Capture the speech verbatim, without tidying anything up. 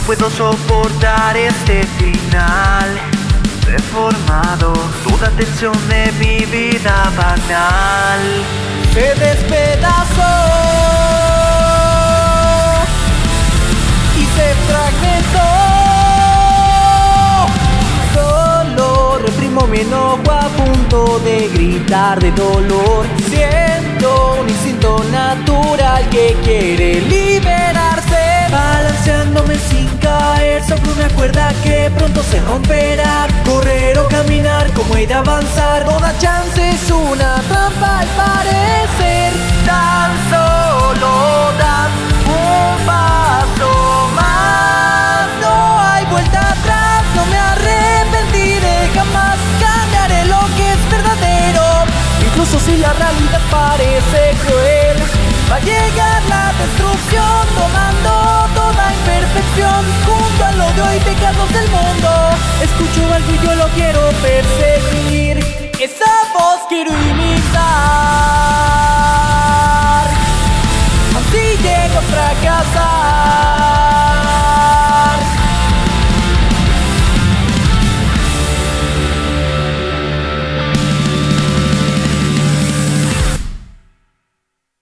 puedo soportar este final deformado, toda tensión de mi vida banal se despedazó y se fragmentó. Solo reprimo mi enojo a punto de gritar de dolor. Siento un instinto natural que quiere liberarse, balanceándome sin caer sobre una cuerda que pronto se romperá. Correr o caminar, como ir a avanzar, toda chance es una trampa al parecer. Tan solo das un paso más, no hay vuelta atrás, no me arrepentiré, jamás cambiaré lo que es verdadero. Incluso si la realidad parece cruel, va a llegar la destrucción, tomando toda imperfección junto al odio y pecados del mundo. Escucho algo y yo lo quiero perseguir, esa voz quiero imitar.